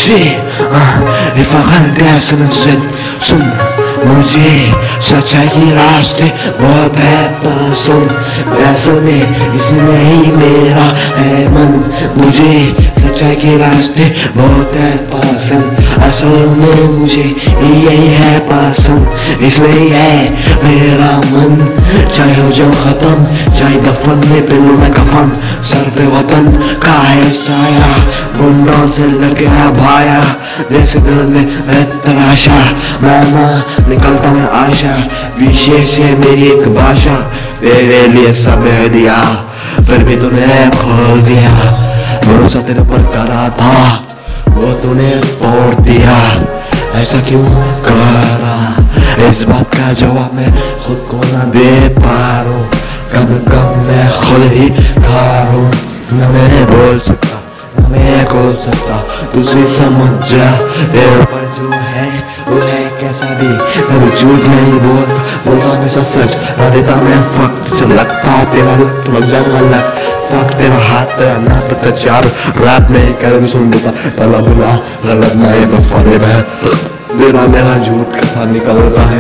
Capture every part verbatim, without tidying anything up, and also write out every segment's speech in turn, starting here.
मुझे सुन सुन मुझे सच्चाई के रास्ते बहुत है पसंद, फैसले इसमें ही मेरा है मन। मुझे सच्चाई के रास्ते बहुत है पसंद, असल में मुझे यही है पसंद, इसमें ही है मेरा मन। चाहे हो जाओ खत्म, चाहे दफन में पहलू में कफन, सर पे वतन का है साया, गुंडों से लड़के है भाया, जैसे दिल में है तराशा, मैं ना निकलता मैं आशा, विशेष है मेरी एक भाषा, तेरे लिए सब है दिया, फिर भी तूने खोल दिया, भरोसा तेरे पर करा था, वो तूने तोड़ दिया, ऐसा क्यों करा? इस बात का जवाब मैं खुद को ना दे पा रहा हूँ, कब कब मैं खुद ही खारूं, न मैं बोल सकता न मैं खोल सकता, दूसरी समझ जा, तेरे पर जो है वो है कैसा भी, कभी झूठ नहीं बोलता, बोलता हमेशा सच, ना देता मैं फक्त, जब लगता तेरा रुख तो लग जाऊंगा लग, फक्त तेरा हाथ तेरा ना पता चार, रैप नहीं कर सुन देता, पहला बुला गलत नहीं बफरे में, तेरा मेरा झूठ कथा निकलता है,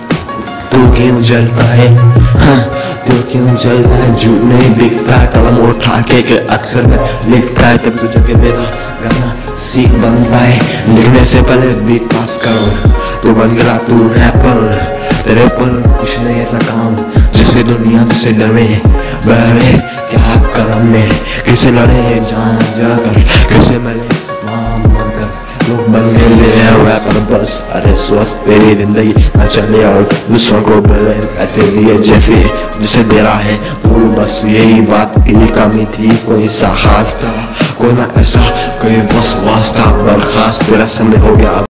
तू क्यों जलता है, हाँ तू क्यों जलता है, झूठ नहीं बिकता, कलम उठा के, के अक्सर में लिखता है, तब तुझे के मेरा गाना सीख बनता है, लिखने से पहले बीट पास करो, तू बन गया तू रैपर, तेरे पर कुछ नहीं ऐसा काम, जिसे दुनिया तुझसे डरे, बहरे क्या करम में, किसे लड़े जान जाकर, किसे मिले माम बनकर, लोग बन गए मेरे रैपर बस, अरे स्वस्थ तेरी जिंदगी न चले और दूसरों को बोले ऐसे लिए जैसे जिसे दे रहा है तू, बस यही बात की कमी थी, कोई साहस था, कोई ना ऐसा कोई बस वास्ता बर्खास्त, तेरा समय हो गया।